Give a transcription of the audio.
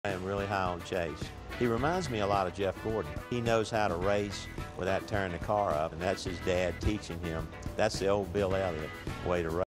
I am really high on Chase. He reminds me a lot of Jeff Gordon. He knows how to race without tearing the car up, and that's his dad teaching him. That's the old Bill Elliott way to race.